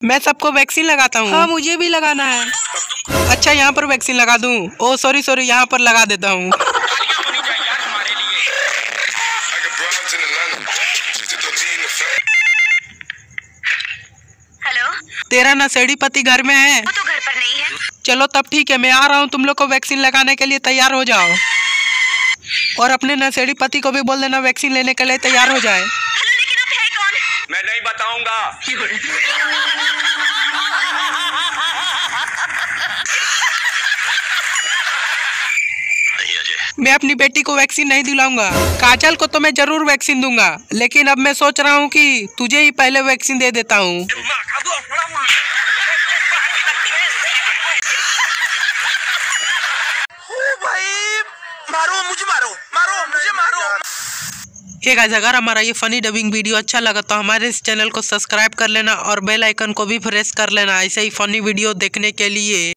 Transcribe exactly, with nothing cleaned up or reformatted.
मैं सबको वैक्सीन लगाता हूँ। हाँ मुझे भी लगाना है। अच्छा यहाँ पर वैक्सीन लगा दूँ? ओ सॉरी सॉरी यहाँ पर लगा देता हूँ। हेलो, तेरा नशेड़ी पति घर में है? वो तो घर पर नहीं है। चलो तब ठीक है, मैं आ रहा हूँ, तुम लोग को वैक्सीन लगाने के लिए तैयार हो जाओ। और अपने नशेड़ी पति को भी बोल देना वैक्सीन लेने के लिए तैयार हो जाए। हेलो, लेकिन आप है कौन? मैं नहीं बताऊंगा। मैं अपनी बेटी को वैक्सीन नहीं दिलाऊंगा। काजल को तो मैं जरूर वैक्सीन दूंगा, लेकिन अब मैं सोच रहा हूँ कि तुझे ही पहले वैक्सीन दे देता हूँ। मारो मुझे, मारो मारो मुझे, मारो। हे गाइस, अगर हमारा ये फनी डबिंग वीडियो अच्छा लगा तो हमारे इस चैनल को सब्सक्राइब कर लेना और बेल आइकन को भी प्रेस कर लेना ऐसे ही फनी वीडियो देखने के लिए।